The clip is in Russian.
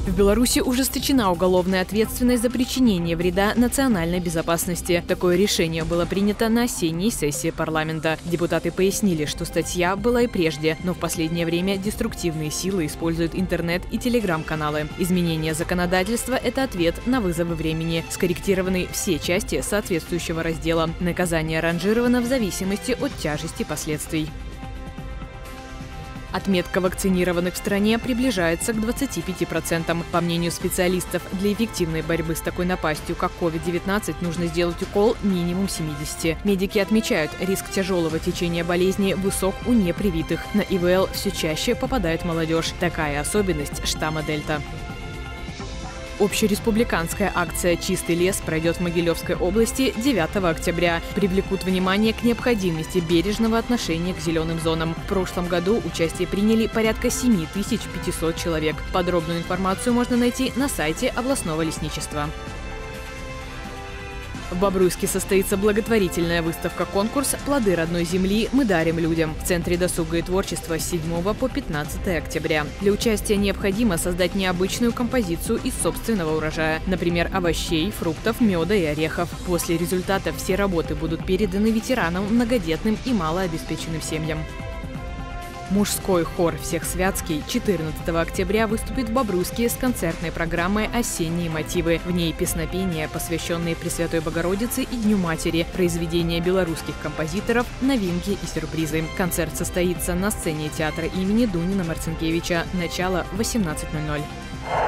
В Беларуси ужесточена уголовная ответственность за причинение вреда национальной безопасности. Такое решение было принято на осенней сессии парламента. Депутаты пояснили, что статья была и прежде, но в последнее время деструктивные силы используют интернет и телеграм-каналы. Изменение законодательства – это ответ на вызовы времени. Скорректированы все части соответствующего раздела. Наказание ранжировано в зависимости от тяжести последствий. Отметка вакцинированных в стране приближается к 25%. По мнению специалистов, для эффективной борьбы с такой напастью, как COVID-19, нужно сделать укол минимум 70. Медики отмечают, риск тяжелого течения болезни высок у непривитых. На ИВЛ все чаще попадает молодежь. Такая особенность штамма Дельта. Общереспубликанская акция «Чистый лес» пройдет в Могилевской области 9 октября. Привлекут внимание к необходимости бережного отношения к зеленым зонам. В прошлом году участие приняли порядка 7500 человек. Подробную информацию можно найти на сайте областного лесничества. В Бобруйске состоится благотворительная выставка-конкурс «Плоды родной земли мы дарим людям» в Центре досуга и творчества с 7 по 15 октября. Для участия необходимо создать необычную композицию из собственного урожая, например, овощей, фруктов, меда и орехов. После результата все работы будут переданы ветеранам, многодетным и малообеспеченным семьям. Мужской хор «Всехсвятский» 14 октября выступит в Бобруйске с концертной программой «Осенние мотивы». В ней песнопения, посвященные Пресвятой Богородице и Дню Матери, произведения белорусских композиторов, новинки и сюрпризы. Концерт состоится на сцене театра имени Дунина Марцинкевича. Начало 18:00.